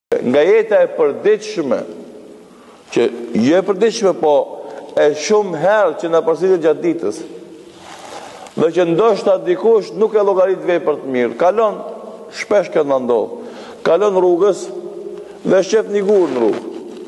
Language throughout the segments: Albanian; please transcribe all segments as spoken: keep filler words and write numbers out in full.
Nga jeta e përditshme, që jo e përditshme, po e shumë herë që na përsëritet gjatë ditës, dhe që ndoshta dikush nuk e llogarit vepër të mirë, kalon, shpesh këtë na ndodh, kalon rrugës dhe shef një gur në rrugë,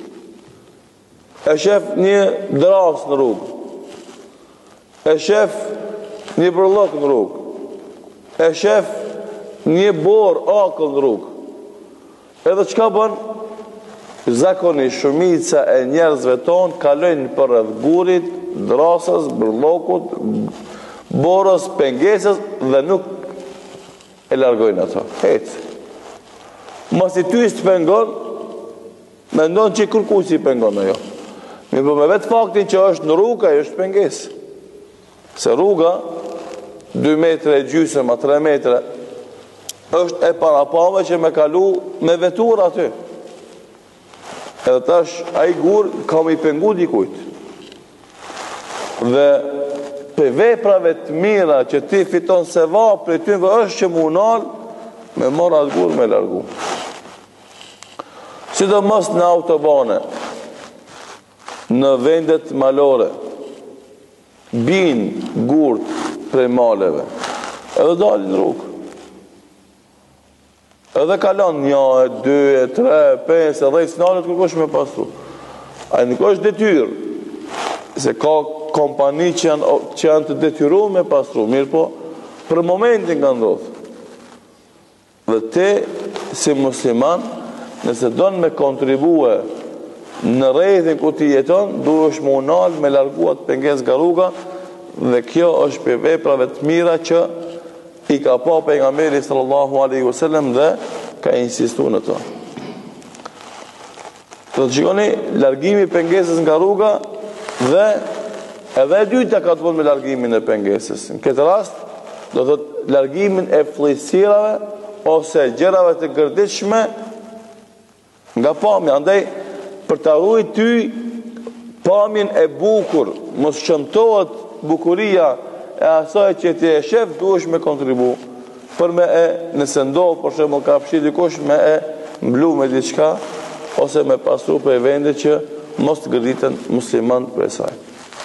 e shef një dras në rrugë, e shef një burllok në rrugë, e shef një borë akëll në rrugë. Edhe çka bën? Zakonisht shumica e njerëzve tonë kalojnë përreth gurit, drasës, burllokut, borës, pengesës dhe nuk e largojnë ato. Hec. Mos i ty së pengon, mendon që kërkuj si pengon ajo. Mi po me vetë faktin që është në rrugë, ajo është pengesë. Se rruga, dy metre e gjysëm, a tre metre, është e parapame që me kalu me vetur aty. Edhe tash, a i gur ka me i pengu dikujt. Dhe për veprave të mira që ti fiton se va, për ty në është që mu nalë, me mora atë gur me largu. Si do mos në autobane, në vendet malore, bin gurt prej maleve, edhe dalin në rrugë. Edhe kalon një, dy, tre, pesë, edhe i snalet kërkosh me pasru. A nuk është detyrë, se ka kompani që janë, që janë të detyru me pasru, mirë po, për momentin ka ndodhë. Dhe te, si musliman, nëse donë me kontribue në rrethin ku ti jeton, duhesh më unal me larguat penges nga rruga, dhe kjo është për veprave të mira që i ka pa pejgamberi sallallahu alaihi wasallam dhe ka insistu në to. Do të shikoni, largimi pengesës nga rruga dhe edhe e dyta ka të bëjë me largimin e pengesës. Në këtë rast, do të thotë largimin e fllësirave ose gjërave të gërditshme nga pamja. Andaj, për të ruajtur ty pamjen e bukur, mos shëmtohet bukuria e asaj që ti e shef, duhesh me kontribu për me e, nëse ndodh për shembull ka fshi dikush, me e mblu me diçka ose me pasru për vende që mos të gërditen musliman për saj.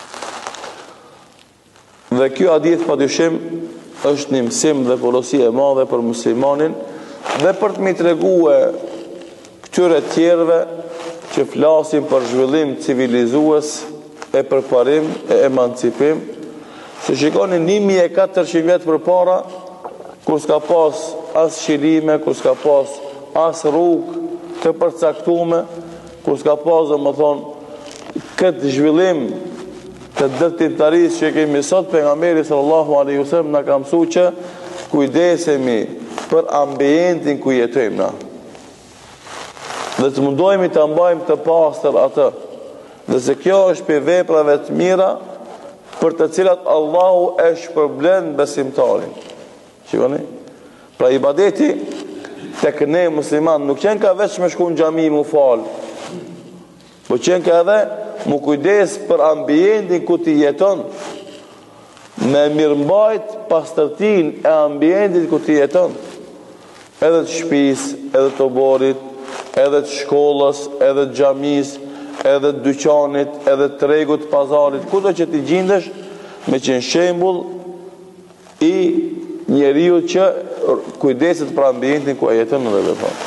Dhe kjo hadith padyshim është një mësim dhe porosi e madhe për muslimanin dhe për të mi tregue këtyre tjerëve që flasin për zhvillim civilizues, e përparim, e emancipim. Se shikoni një mijë e katërqind vjetë për para, kur s'ka pas as shirime, kur s'ka pas as rrugë të përcaktume, kur s'ka pas, dhe më thonë, këtë zhvillim të dërtimtarisë që kemi sot, pejgamberi sallallahu alaihi wasallam na ka mësuar që kujdesemi për ambientin ku jetojmë na. Dhe të mundohemi të mbajmë të pastër atë. Dhe se kjo është për veprave të mira për të cilat Allahu e shpërblen besimtarin. Shikoni? Pra ibadeti tek ne musliman nuk qenë ka veç me shku në xhami mu fal, po qenë ka edhe mu kujdes për ambientin ku ti jeton, me mirëmbajt pastërtin e ambientit ku ti jeton, edhe të shtëpis, edhe të oborit, edhe të shkollës, edhe të xhamis, edhe të dyqanit, edhe të tregut, pazarit, kudo që ti gjindesh, me qenë shembull i njeriu që kujdeset për ambientin ku jeton në vepër.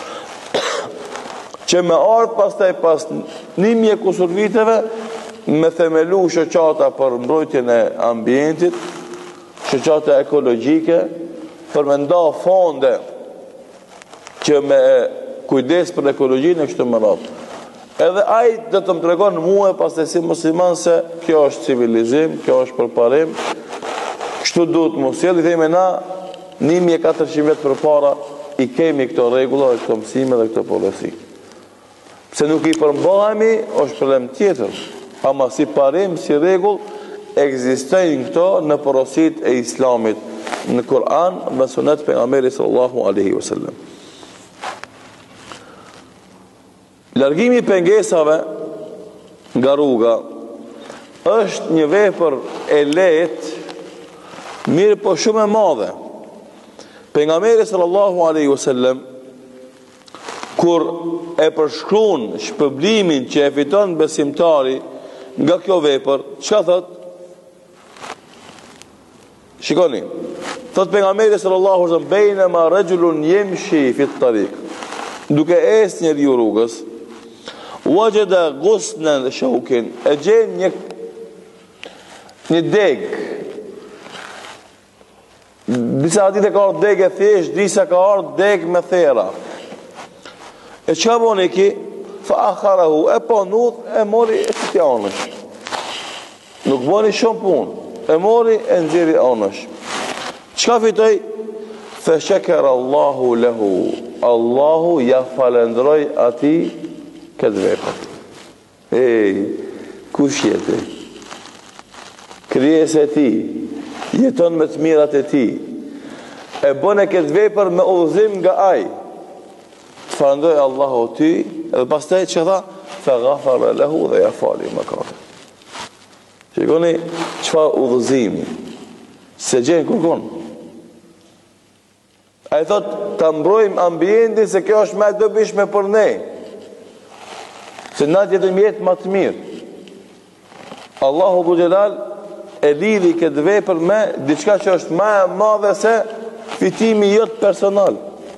Që me ardh pastaj pas një mijë kusur viteve me themelu shoqata për mbrojtjen e ambientit, shoqata ekologjike, për me nda fonde që me kujdes për ekologjinë e kështu me radhë. Edhe ai do të më tregon mua pastaj si musliman se kjo është civilizim, kjo është përparim. Kështu duhet mos jelli themi na një mijë e katërqind vjet përpara i kemi këto rregulla, këto mësime dhe këto porosi. Pse nuk i përmbahemi është problem tjetër. Ama si parim, si rregull ekzistojnë këto në porosit e Islamit, në Kur'an dhe Sunet pejgamberit sallallahu alaihi wasallam. Largimi pengesave nga rruga është një vepër e lehtë, mirë po shumë e madhe. Pejgamberi sallallahu alaihi wasallam kur e përshkruan shpërblimin që e fiton besimtari nga kjo vepër, çka thot? Shikoni, thot pejgamberi sallallahu alaihi wasallam, "Bainama rajulun yamshi fi at-tariq", duke ecë njeriu rrugës, wajada ghusnan shawkin, e gjen një një deg. Disa ditë ka ardhur deg e thjesht, disa ka ardhur deg me thera. E çka boni ki? Fa akharahu, e po nut, e mori e të anësh. Nuk boni shumë punë, e mori e nxjerri anësh. Çka fitoi? Fa shakara Allahu lahu, Allahu ja falendroi atij këtë vepër. Ej, kush jete? Krijesa e tij, jeton me të mirat e tij, e bën e këtë vepër me udhëzim nga ai. Të falendroi Allahu ty, edhe pastaj që tha, fa ghafara lahu, dhe ja fali mëkatet. Shikoni çfarë udhëzimi, se gjen kërkon. Ai thot, ta mbrojmë ambientin se kjo është më e dobishme për ne. Se na jetojmë jetë më të mirë. Allahu Dhu Xhelal e lidhi këtë vepër me diçka që është më e madhe se fitimi jot personal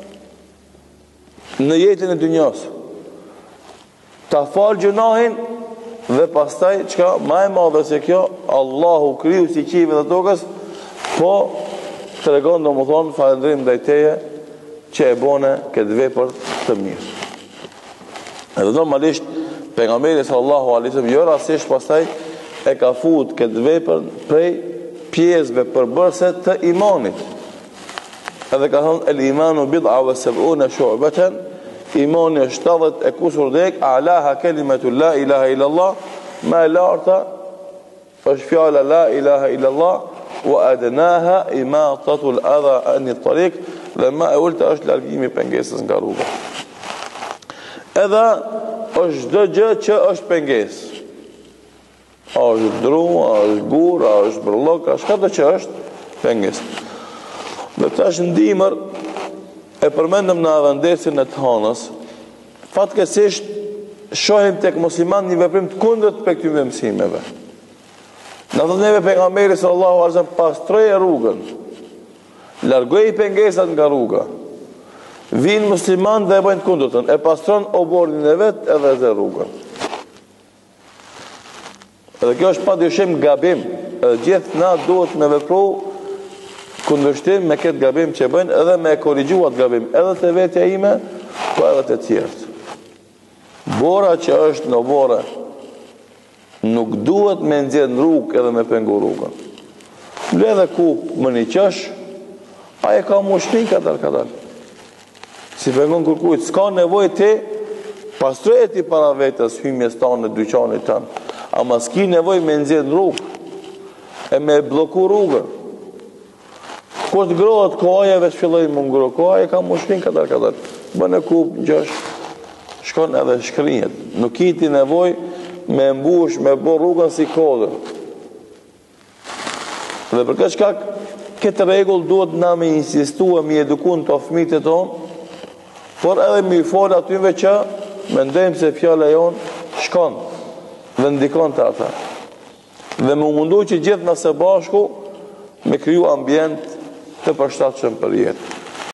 në jetën e dunjos. Ta fal gjunahin dhe pastaj çka më e madhe se kjo, Allahu krijuesi i qiellit dhe tokës, po tregon domethënë falëndrim ndaj teje që e bone këtë vepër të mirë. Edhe normalisht pejgamberi sallallahu alaihi wasallam jo rastisht pastaj e ka fut këtë vepër prej pjesëve përbërëse të imanit. Edhe ka thonë el imanu bid'a wa sab'una shu'batan, imani është shtatëdhjetë e kusur dek, alaha kalimatu la ilaha illallah, më e larta është fjala la ilaha illallah, wa adnaha imatatul adha an at-tariq, dhe më e ulta është largimi pengesës nga rruga. Edhe është çdo gjë që është pengesë. A është dru, a është gur, a është brëllok, a shka të që është pengesë. Dhe të është ndimër, e përmendëm në avendesin e të hanës, fatkesisht shohim tek musliman një veprim të kundërt për këtyre mësimeve. Në thënë neve pejgamberi sallallahu alaihi wasallam, pastroje rrugën, largoj pengesat nga rruga. Vinë musliman dhe e bëjnë të kundërtën, e pastron oborrin e vet edhe dhe rrugën. Edhe kjo është padyshim gabim, edhe gjithë na duhet me vepru kundërshtim me këtë gabim që bëjnë, edhe me korrigjuar atë gabim, edhe të vetja ime, po edhe të tjerët. Bora që është në bora nuk duhet me nxjerr në rrugë edhe me pengu rrugën. Ble edhe ku më një qësh, aje ka mushtin kadal kadal. Si pengon kërkujt, s'ka nevojë ti pastroje ti para vetës hymjes tanë në dyqanit tanë, ama s'ki nevojë me nxjerr në rrugë e me bloku rrugën. Kur të grohet kohaja veç filloi më ngro, kohaja ka mushtin kadal kadal. Bën e kup gjosh, shkon edhe shkrihet. Nuk kiti nevojë me mbush, me bë rrugën si kodër. Dhe për këtë shkak, këtë rregull duhet na me insistuar, me edukun të fëmijët e tonë, por edhe me i fol atyve që mendojmë se fjala jon shkon dhe ndikon të ata. Dhe më mundu që gjithë nëse bashku me kriju ambient të përshtatshëm për jetë.